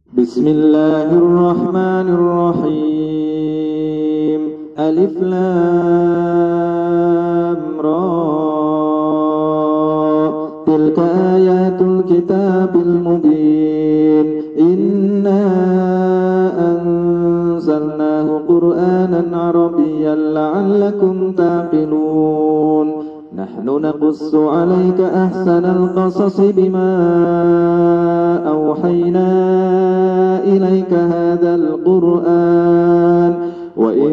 بسم الله الرحمن الرحيم. ألف لام را. تلك آيات الكتاب المبين. إنا أنزلناه قرآنا عربيا لعلكم تعقلون. نحن نقص عليك أحسن القصص بما أوحينا إليك هذا القرآن وإن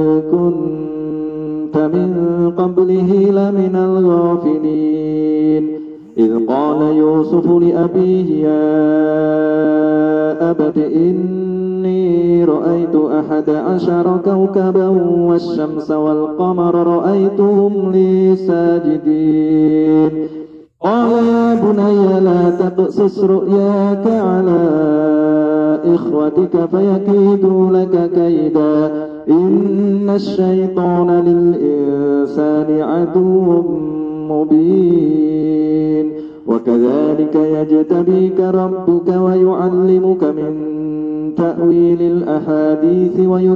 كنت من قبله لمن الغافلين. إذ قال يوسف لأبيه يا أبت إني رأيت 11 كوكبا والشمس والقمر رأيتهم لي ساجدين. قال يا بني لا تقصص رؤياك على إخوتك فيكيدوا لك كيدا إن الشيطان للإنسان عدو مبين. وكذلك يجتبيك ربك ويعلمك من تأويل الأحاديث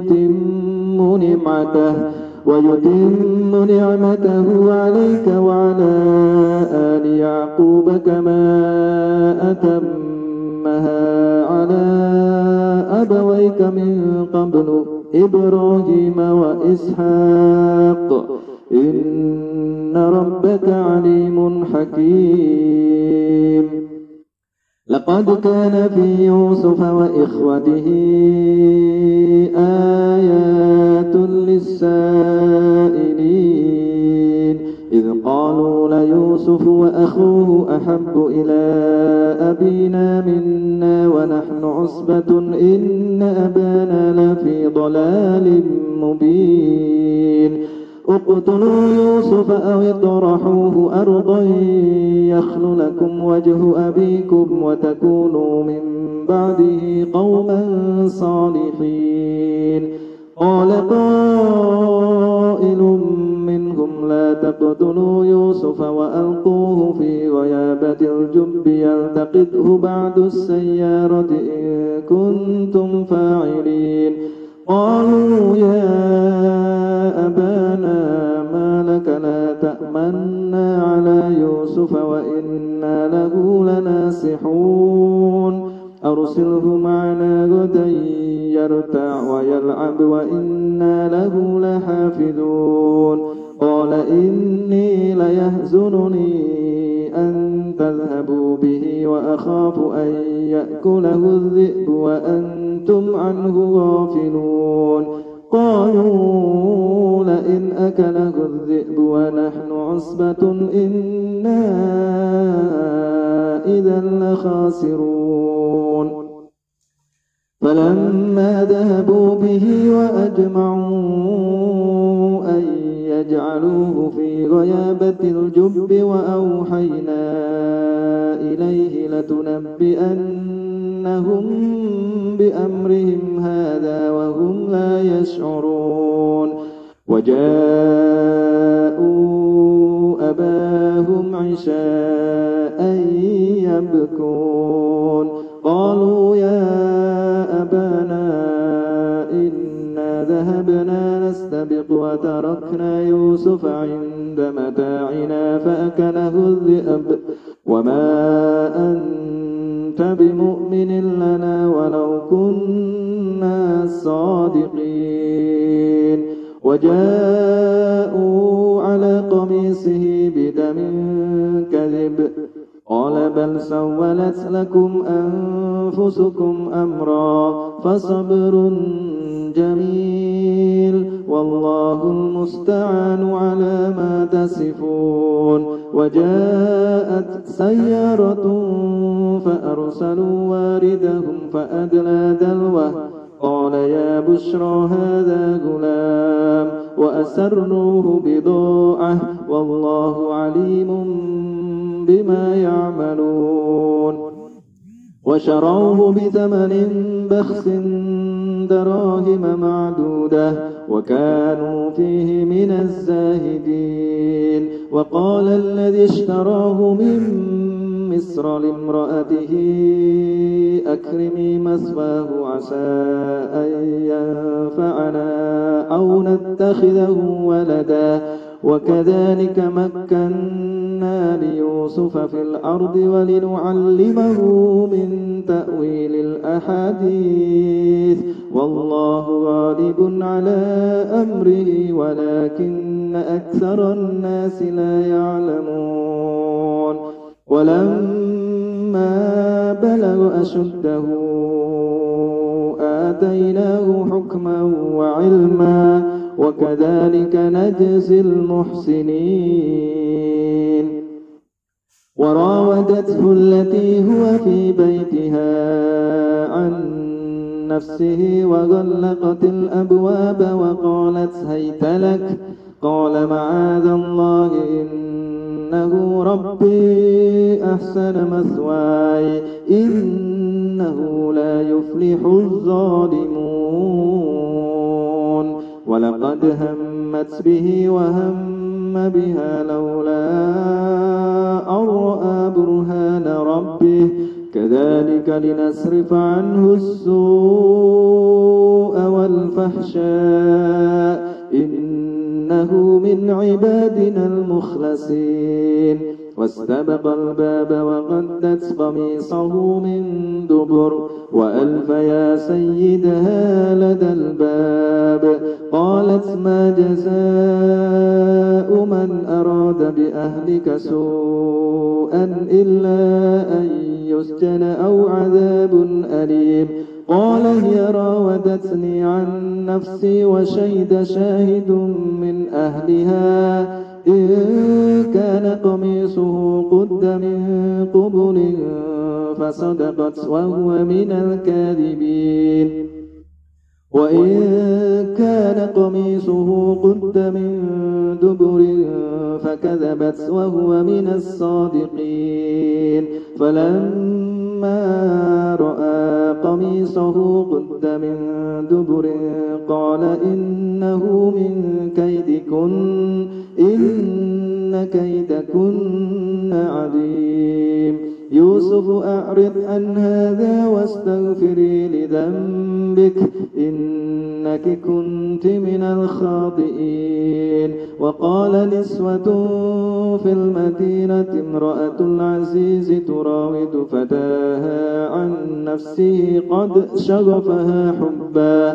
ويتم نعمته عليك وعلى آل يعقوب كما أتمها على أبويك من قبل إبراهيم وإسحاق إن ربك عليم حكيم. لقد كان في يوسف وإخوته آيات للسائلين. إذ قالوا ليوسف وأخوه أحب إلى أبينا منا ونحن عصبة إن أبانا لفي ضلال مبين. اقتلوا يوسف أو اطرحوه أرضا يخل لكم وجه أبيكم وتكونوا من بعده قوما صالحين. قال قائل منهم لا تقتلوا يوسف وألقوه في غيابة الجب يلتقطه بعض السيارة إن كنتم فاعلين. قالوا يا أبانا ما لك لا تأمنا على يوسف وإنا له لناصحون. أرسله معنا غدا يرتع ويلعب وإنا له لحافظون. قال إني ليحزنني أن تذهبوا به وأخاف أن يأكله الذئب وأنتم عنه غافلون. قالوا لئن أكله الذئب ونحن عصبة إنا إذا لخاسرون. فلما ذهبوا به وأجمعوا أن يجعلوه في غيابة الجب وأوحينا إليه لتنبئنهم بأمرهم هذا وهم لا يشعرون. وجاءوا أباهم عشاء يبكون. قالوا يا أبانا إنا ذهبنا نستبق وتركنا يوسف عند متاعنا فأكله الذئب وما أنت بمؤمن لنا ولو كنا صادقين. وجاءوا على قميصه بدم كذب. قال بل سولت لكم أنفسكم أمرا فصبر جميل والله المستعان على ما تصفون. وجاءت سيارة فأرسلوا واردهم فأدلى دلوه. قال يا بشرى هذا غلام وأسروه بضاعة والله عليم بما يعملون. وشروه بثمن بخس دراهم معدودة وكانوا فيه من الزاهدين. وقال الذي اشتراه من مصر لامرأته أكرمي مثواه عسى أن ينفعنا أو نتخذه ولدا وكذلك مكنا ليوسف في الأرض ولنعلمه من تأويل الأحاديث والله غالب على أمره ولكن أكثر الناس لا يعلمون ولما بلغ أشده آتيناه حكما وعلما وكذلك نجزي المحسنين وراودته التي هو في بيتها عن نفسه وغلقت الأبواب وقالت هيت لك قال معاذ الله إنه ربي أحسن مثواي إنه لا يفلح الظالمون ولقد همت به وهم بها لولا أن رأى برهان ربه كذلك لنصرف عنه السوء والفحشاء إنه من عبادنا المخلصين واستبق الباب وقدت قميصه من دبر وألف يا سيدها لدى الباب قالت ما جزاء من أراد بأهلك سوءا إلا أن يسجن أو عذاب أليم قال هي راودتني عن نفسي وشهد شاهد من أهلها إن كان قميصه قد من قبل فصدقت وهو من الكاذبين وإن كان قميصه قد من دبر فكذبت وهو من الصادقين فلما رأى قميصه قد من دبر قال إنه من كيدكن إن كيدكن عظيم يوسف أعرض عن هذا واستغفري لذنبك إنك كنت من الخاطئين وقال نسوة في المدينة امرأة العزيز تراود فتاها عن نفسه قد شغفها حبا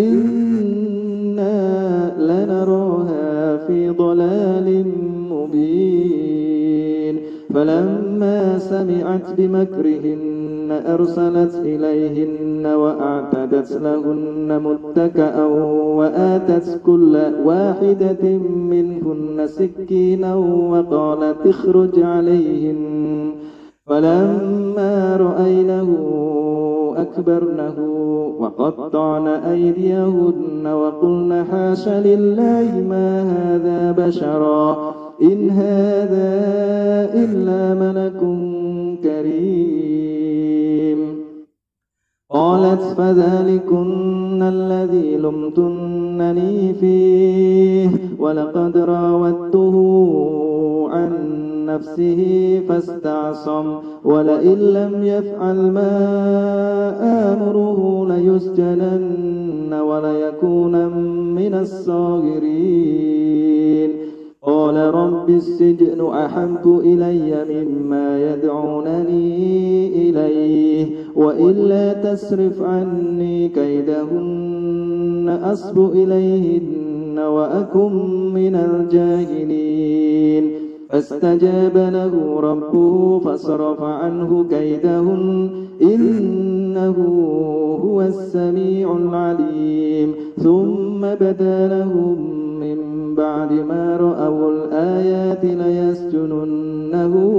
إنا لنراها في ضلال مبين فلما سمعت بمكرهن أرسلت إليهن وأعتدت لهن متكأ وآتت كل واحدة منهن سكينا وقالت اخرج عليهن فلما رأينه أكبرنه وقطعن أيديهن وقلن حاش لله ما هذا بشرا إن هذا إلا ملك كريم قالت فذلكن الذي لمتنني فيه ولقد راودته عن نفسه فاستعصم ولئن لم يفعل ما آمره ليسجنن وليكون من الصاغرين قال رب السجن أحب إلي مما يدعونني إليه وإلا تصرف عني كيدهن أصب إليهن وأكن من الجاهلين فاستجاب له ربه فصرف عنه كيدهن إنه هو السميع العليم ثم بدا لهم من بعد ما رأوا الآيات ليسجننه